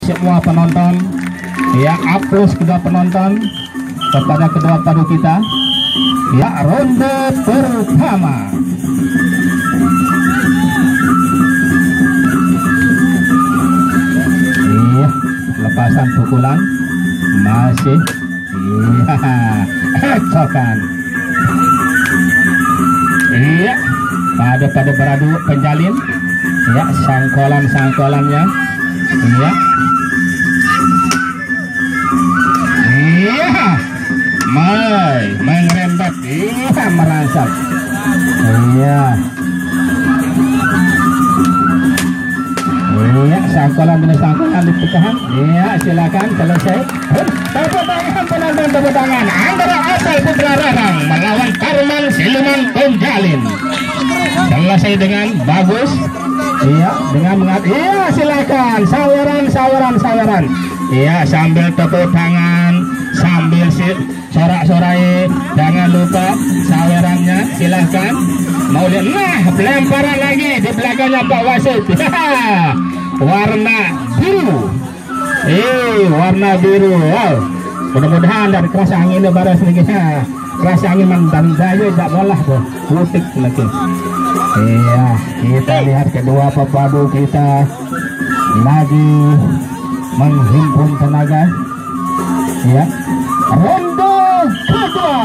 Semua penonton, ya, aplaus kedua penonton kepada kedua padu kita. Ya, ronde pertama. Iya, lepasan pukulan masih. Iya, cokan. Iya, pada beradu penjalin. Ya, sangkolannya. Iya. Iya, mengerempet. Iya, merangsek. Iya. Iya, sangkolan dipecahkan. Iya, silakan selesai. Tepuk tangan penonton, tepuk tangan. Antara Opal Putra Rarang melawan Parman Siluman Penjalin. Selesai dengan bagus. Iya, dengan iya, silakan. Saweran. Iya, sambil tepuk tangan, sambil sorak-sorai. Jangan lupa sawerannya, silakan. Mau lihat, nah, pelemparan lagi di belakangnya Pak Wasit. Warna biru. Warna biru. Wow. Mudah-mudahan dari keras anginnya baru sedikit. Keras angin mantan saya tidak bolah tuh. Putik lagi. Iya, kita lihat kedua pepadu kita lagi menghimpun tenaga. Ya, ronde kedua.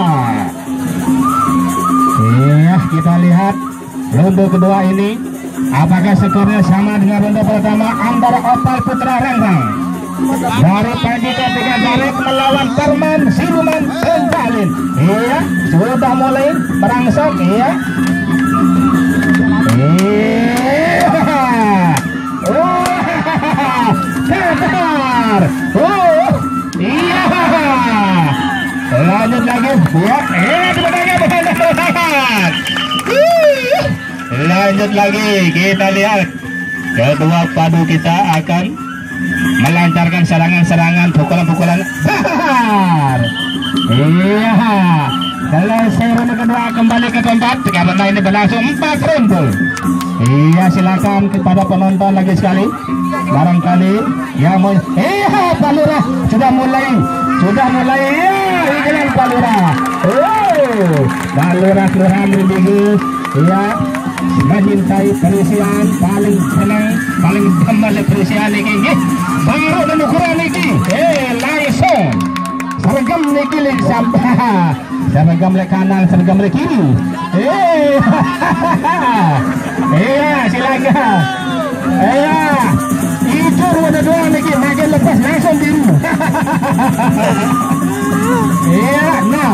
Iya, kita lihat ronde kedua ini. Apakah skornya sama dengan ronde pertama antara Opal Putra Rarang dari pagi ketika Darek melawan Parman Siluman Penjalin. Iya, sudah mulai berangsek. Iya. Kejar. Iya. Lanjut lagi. Lanjut lagi. Kita lihat kedua padu kita akan melancarkan serangan-serangan, pukulan-pukulan. Iya. Selesai ronde kedua, kembali ke tempat. Karena ini berlangsung 4 ronde. Iya, silakan kepada penonton lagi sekali. Barangkali yang mau. Iya, Pak Lurah sudah mulai. Iya, iklan Pak Lurah. Pak Lurah Kelurahan Rindigu. Iya, mencintai perisian, paling senang, paling demen perisian ini. Baru dan ukuran ini. Langsung. Seragam niki sampai. Seragam lek kanan, seragam lek kiri. Iya, silakan. Iya, itu warna dua niki makin lepas langsung biru. Iya, nah.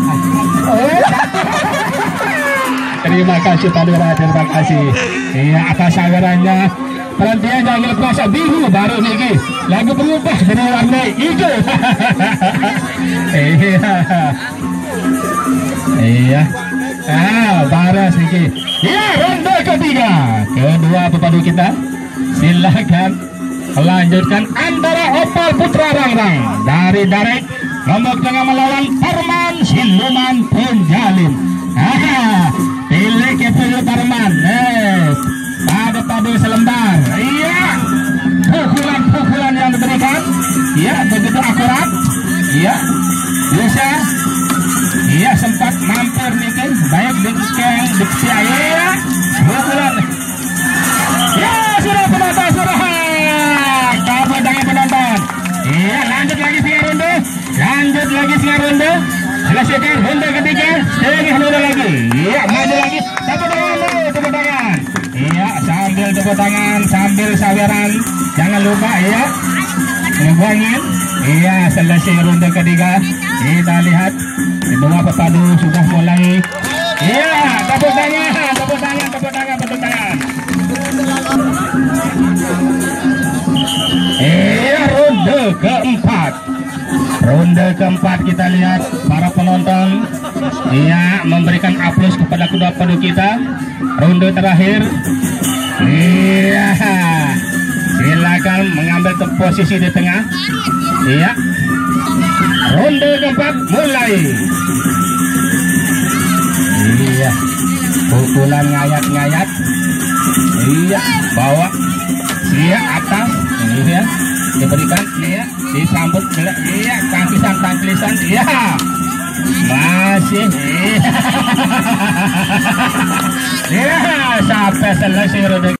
Terima kasih Pak Lurah, terima kasih. Iya, atas sawerannya. Perhentian jangan lepas biru baru niki. Lagu berubah dari warna hijau. Iya. Baras niki. Iya, ronde ketiga. Kedua pepadu kita. Silakan melanjutkan antara Opal Putra Rarang dari Darek lombok tengah melawan Parman Siluman Penjalin. Pilih kepala Parman. Padu selembar. Iya. Pukulan yang diberikan. Iya, begitu akurat. Iya. Bisa. Iya, sempat mampir nih kan. Baik dikeng, iya. Pukulan. Ya, sudah penonton, sudah. Tepuk tangan penonton. Iya, lanjut lagi setengah ronde. Selesaikan ronde ketiga. Setengah ronde lagi. Iya, maju lagi. Tepuk tangan. Iya, sambil tepuk tangan, sambil saweran. Jangan lupa ya. Ngebuangin. Iya, selesai ronde ketiga. Kita lihat kedua pepadu sudah mulai. Iya, tepuk tangan. Iya, ronde keempat kita lihat para penonton. Iya, memberikan aplaus kepada kedua padu kita. Ronde terakhir. Iya, silakan mengambil posisi di tengah. Iya, ronde keempat mulai. Iya, pukulan ngayat-ngayat. Iya, bawa. Iya, atas. Iya, diberikan, iya, disambut, iya, tangkisan, iya, masih, iya, sampai selesai.